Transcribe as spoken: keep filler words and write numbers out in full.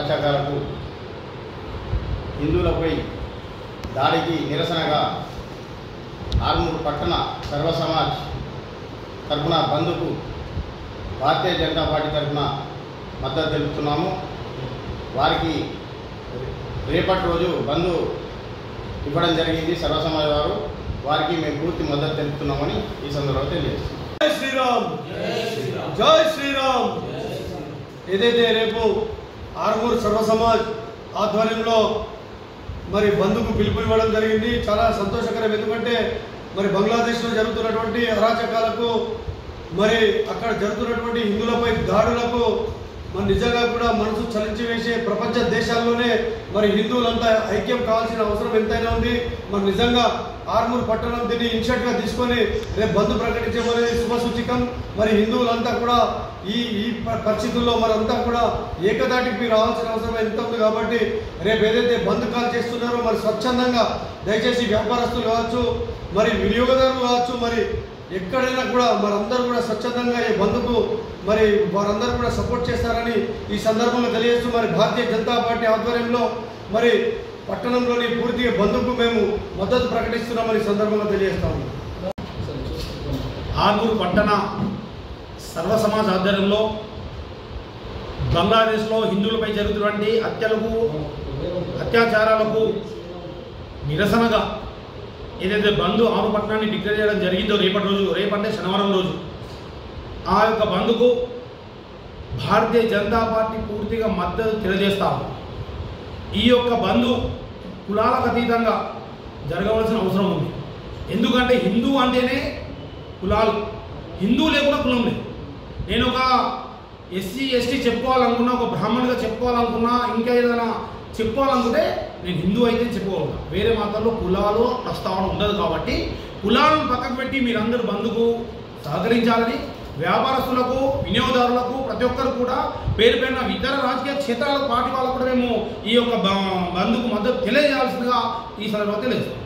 అరాచకాలకు హిందువులపై దాడికి నిరసనగా ఆర్మూరు పట్టణ సర్వ సమాజ్ తరఫున బంద్కు భారతీయ జనతా పార్టీ తరఫున మద్దతు తెలుపుతున్నాము. వారికి రేపటి రోజు బంద్ ఇవ్వడం జరిగింది సర్వ సమాజ్ వారు. వారికి మేము పూర్తి మద్దతు తెలుపుతున్నామని ఈ సందర్భంగా తెలియజేస్తున్నాం. జై శ్రీరామ్, జై శ్రీరామ్. ఏదైతే రేపు ఆర్మూరు సర్వ సమాజ్ ఆధ్వర్యంలో మరి బంద్కు పిలుపు ఇవ్వడం జరిగింది, చాలా సంతోషకరం. ఎందుకంటే మరి బంగ్లాదేశ్లో జరుగుతున్నటువంటి అరాచకాలకు, మరి అక్కడ జరుగుతున్నటువంటి హిందువులపై దాడులకు మరి నిజంగా కూడా మనసు చలించి వేసే ప్రపంచ దేశాల్లోనే మరి హిందువులంతా ఐక్యం కావాల్సిన అవసరం ఎంతైనా ఉంది. మరి నిజంగా ఆర్మూరు పట్టణం దీన్ని ఇన్షియేటివ్గా తీసుకొని రేపు బంద్ ప్రకటించమనేది శుభసూచికం. మరి హిందువులంతా కూడా ఈ ఈ పరిస్థితుల్లో మనంతా కూడా ఏకదాటికి రావాల్సిన అవసరం ఎంత ఉంది. కాబట్టి రేపు ఏదైతే బంద్ కాల్ చేస్తున్నారో మరి స్వచ్ఛందంగా దయచేసి వ్యాపారస్తులు కావచ్చు, మరి వినియోగదారులు కావచ్చు, మరి ఎక్కడైనా కూడా మనందరూ కూడా స్వచ్ఛందంగా ఈ బంద్కు మరి వారందరూ కూడా సపోర్ట్ చేస్తారని ఈ సందర్భంగా తెలియజేస్తూ మరి భారతీయ జనతా పార్టీ ఆధ్వర్యంలో మరి పట్టణంలోని పూర్తిగా బంద్కు మేము మద్దతు ప్రకటిస్తున్నామని సందర్భంగా తెలియజేస్తాము. ఆర్మూరు పట్టణ సర్వ సమాజ్ ఆధ్వర్యంలో బంగ్లాదేశ్లో హిందువులపై జరుగుతున్నటువంటి హత్యలకు అత్యాచారాలకు నిరసనగా ఏదైతే బంద్ ఆరు పట్టణాన్ని డిక్లేర్ చేయడం జరిగిందో రేపటి రోజు, రేపంటే శనివారం రోజు, ఆ యొక్క బంద్కు భారతీయ జనతా పార్టీ పూర్తిగా మద్దతు తెలియజేస్తాము. ఈ యొక్క బంద్ కులాలకు అతీతంగా జరగవలసిన అవసరం ఉంది. ఎందుకంటే హిందూ అంటేనే కులాలు, హిందూ లేకుండా కులం లేదు. నేను ఒక ఎస్సీ ఎస్టీ చెప్పుకోవాలనుకున్నా, ఒక బ్రాహ్మణుడిగా చెప్పుకోవాలనుకున్నా, ఇంకా ఏదైనా చెప్పుకోవాలనుకుంటే నేను హిందూ అయితే చెప్పుకోవాలి. వేరే మతాల్లో కులాలు ప్రస్తావన ఉండదు. కాబట్టి కులాలను పక్కకు పెట్టి మీరందరూ బంద్కు సహకరించాలని, వ్యాపారస్తులకు, వినియోగదారులకు, ప్రతి ఒక్కరు కూడా పేరు పేరున ఇతర రాజకీయ క్షేత్రాల పార్టీ వాళ్ళకు కూడా మేము ఈ యొక్క బంద్కు మద్దతు తెలియజేయాల్సిందిగా ఈ సందర్భంగా తెలియజేస్తాం.